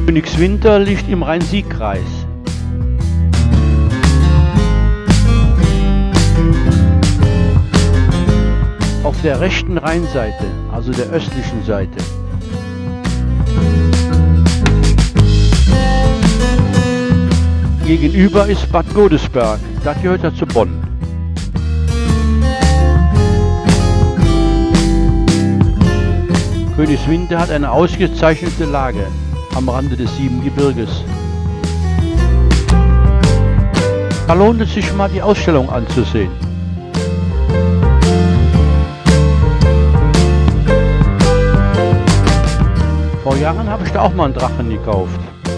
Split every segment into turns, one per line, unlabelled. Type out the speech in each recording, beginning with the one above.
Königswinter liegt im Rhein-Sieg-Kreis. Auf der rechten Rheinseite, also der östlichen Seite. Gegenüber ist Bad Godesberg, das gehört ja zu Bonn. Königswinter hat eine ausgezeichnete Lage am Rande des Siebengebirges. Da lohnt es sich mal, die Ausstellung anzusehen. Vor Jahren habe ich da auch mal einen Drachen gekauft.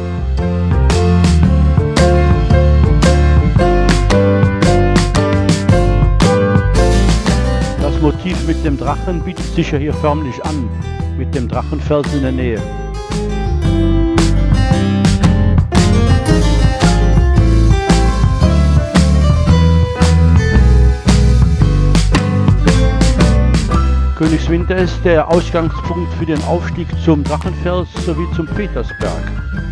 Das Motiv mit dem Drachen bietet sich ja hier förmlich an, mit dem Drachenfels in der Nähe. Königswinter ist der Ausgangspunkt für den Aufstieg zum Drachenfels sowie zum Petersberg.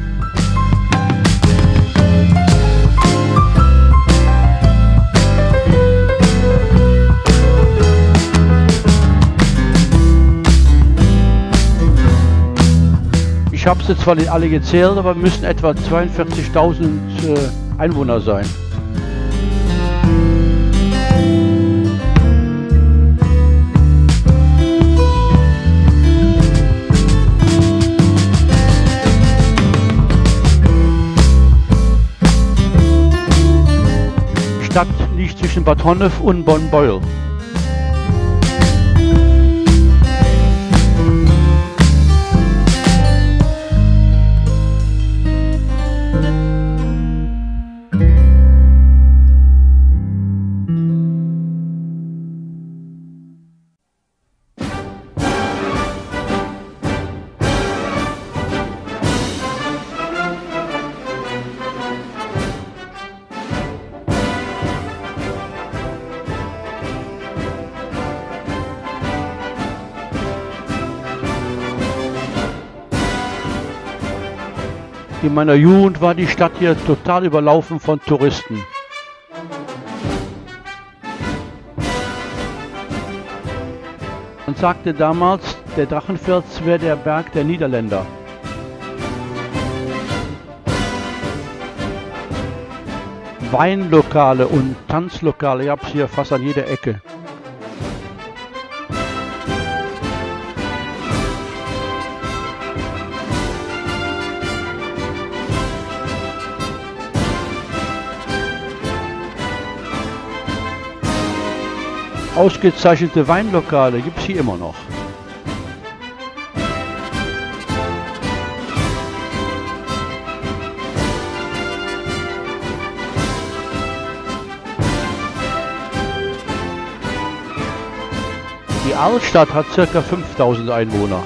Ich habe sie zwar nicht alle gezählt, aber müssen etwa 42.000 Einwohner sein. Die Stadt liegt zwischen Bad Honnef und Bonn-Beuel. In meiner Jugend war die Stadt hier total überlaufen von Touristen. Man sagte damals, der Drachenfels wäre der Berg der Niederländer. Weinlokale und Tanzlokale gab es hier fast an jeder Ecke. Ausgezeichnete Weinlokale gibt es hier immer noch. Die Altstadt hat ca. 5000 Einwohner.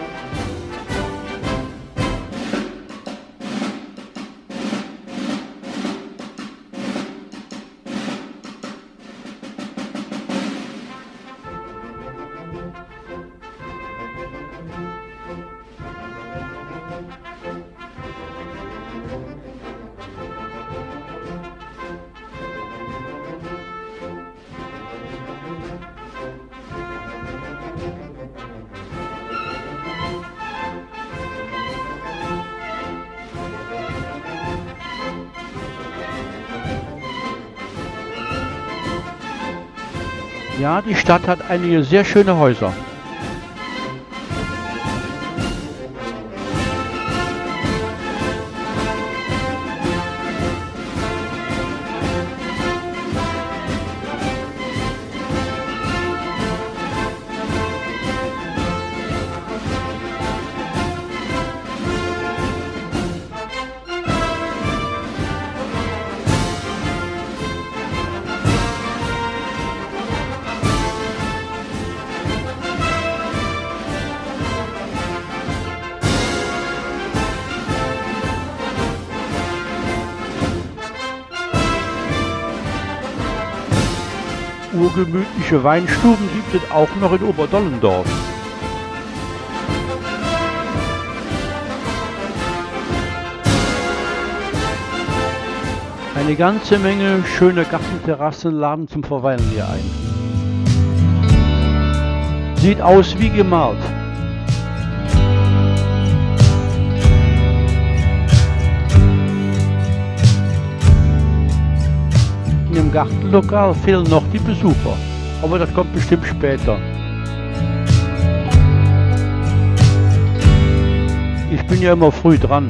Ja, die Stadt hat einige sehr schöne Häuser. Urgemütliche Weinstuben gibt es auch noch in Oberdollendorf. Eine ganze Menge schöner Gartenterrassen laden zum Verweilen hier ein. Sieht aus wie gemalt. In dem Gartenlokal fehlen noch die Besucher, aber das kommt bestimmt später. Ich bin ja immer früh dran.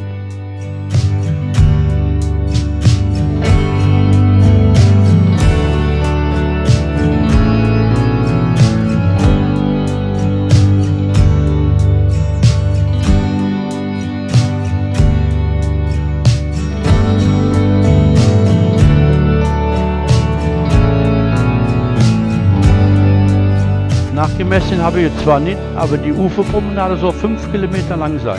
Nachgemessen habe ich zwar nicht, aber die Uferpromenade soll 5 Kilometer lang sein.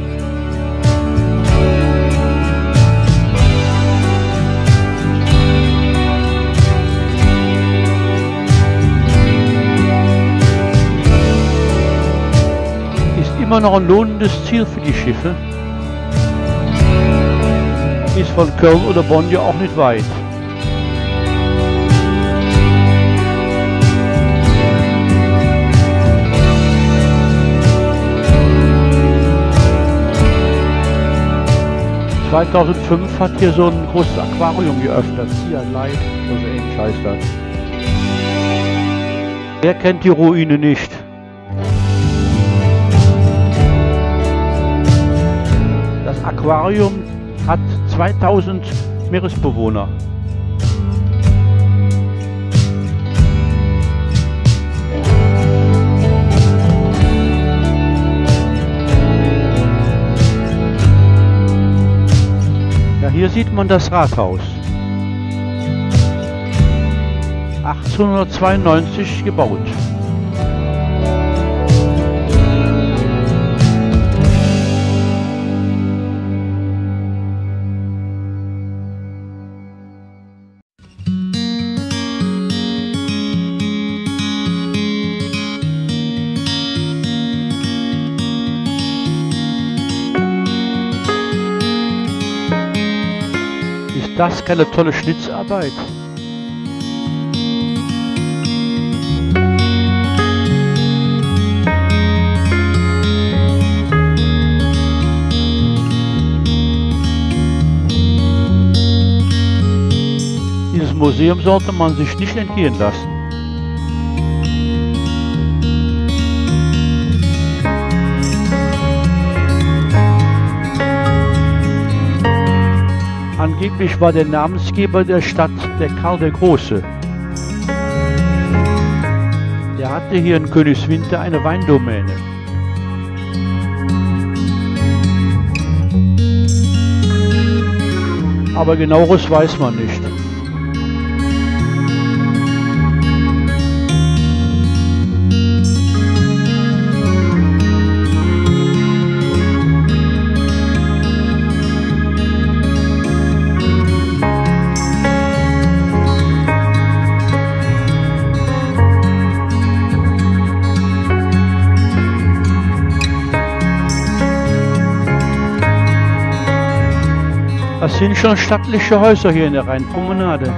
Ist immer noch ein lohnendes Ziel für die Schiffe. Ist von Köln oder Bonn ja auch nicht weit. In 2005 hat hier so ein großes Aquarium geöffnet, Sea Life, also ähnlich heißt das. Wer kennt die Ruine nicht? Das Aquarium hat 2000 Meeresbewohner. Hier sieht man das Rathaus. 1892 gebaut. Das ist keine tolle Schnitzarbeit. Dieses Museum sollte man sich nicht entgehen lassen. Angeblich war der Namensgeber der Stadt der Karl der Große. Der hatte hier in Königswinter eine Weindomäne. Aber genaueres weiß man nicht. Das sind schon stattliche Häuser hier in der Rheinpromenade.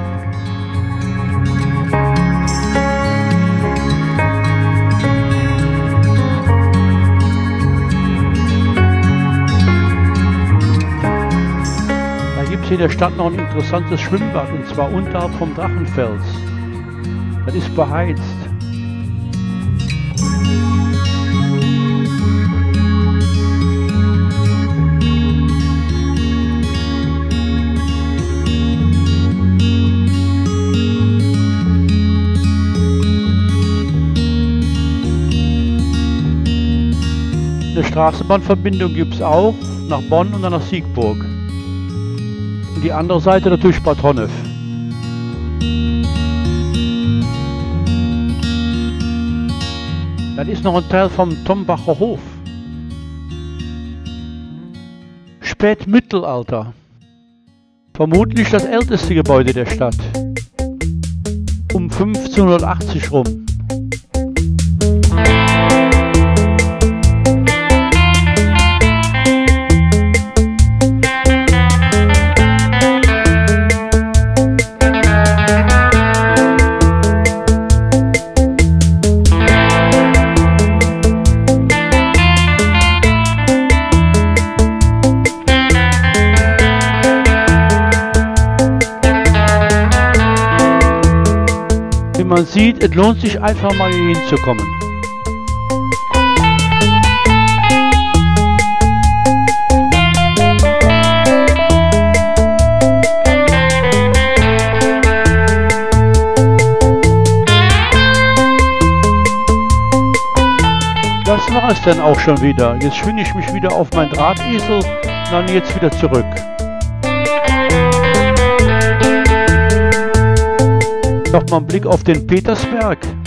Da gibt es in der Stadt noch ein interessantes Schwimmbad, und zwar unterhalb vom Drachenfels. Das ist beheizt. Eine Straßenbahnverbindung gibt es auch nach Bonn und dann nach Siegburg. Und die andere Seite natürlich Bad Honnef. Das ist noch ein Teil vom Tombacher Hof. Spätmittelalter. Vermutlich das älteste Gebäude der Stadt. Um 1580 rum. sieht, es lohnt sich einfach mal hier hinzukommen. Das war es dann auch schon wieder. Jetzt schwinge ich mich wieder auf mein Drahtesel und dann jetzt wieder zurück. Nochmal ein Blick auf den Petersberg.